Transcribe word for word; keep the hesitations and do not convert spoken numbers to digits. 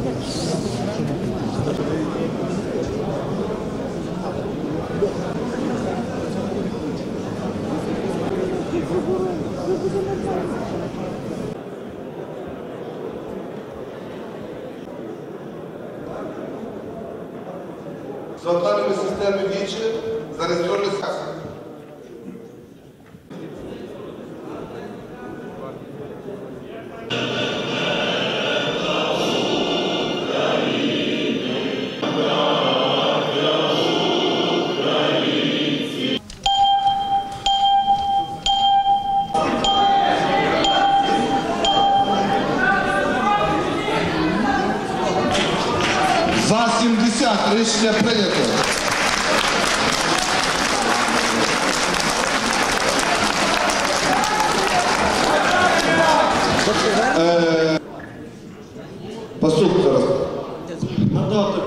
За даними системи ВІЧ зареєстровані акції. За сімдесят рішення прийнято. Е, Поступ зараз.